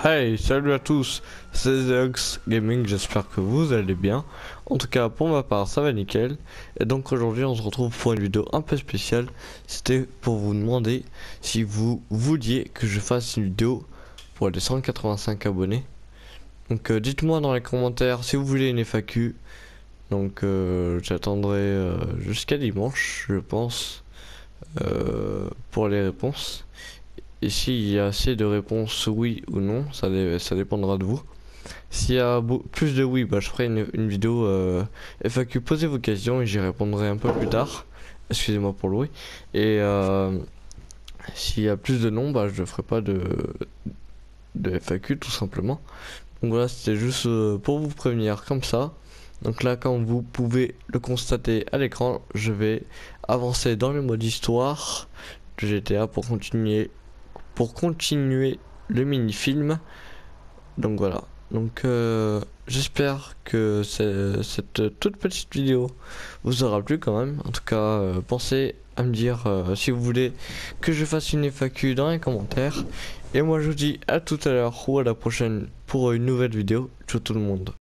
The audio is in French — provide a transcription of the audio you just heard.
Hey, salut à tous, c'est Zeox Gaming, j'espère que vous allez bien. En tout cas, pour ma part, ça va nickel. Et donc aujourd'hui, on se retrouve pour une vidéo un peu spéciale. C'était pour vous demander si vous vouliez que je fasse une vidéo pour les 185 abonnés. Donc dites-moi dans les commentaires si vous voulez une FAQ. Donc j'attendrai jusqu'à dimanche, je pense, pour les réponses. Et s'il y a assez de réponses oui ou non, ça dépendra de vous. S'il y a plus de oui, bah, je ferai une vidéo FAQ, posez vos questions et j'y répondrai un peu plus tard. Excusez-moi pour le oui. Et s'il y a plus de non, bah, je ne ferai pas de FAQ tout simplement. Donc voilà, c'était juste pour vous prévenir comme ça. Donc là, comme vous pouvez le constater à l'écran, je vais avancer dans le mode histoire de GTA pour continuer le mini-film. Donc voilà. Donc j'espère que cette toute petite vidéo vous aura plu quand même. En tout cas, pensez à me dire si vous voulez que je fasse une FAQ dans les commentaires. Et moi je vous dis à tout à l'heure ou à la prochaine pour une nouvelle vidéo. Ciao tout le monde.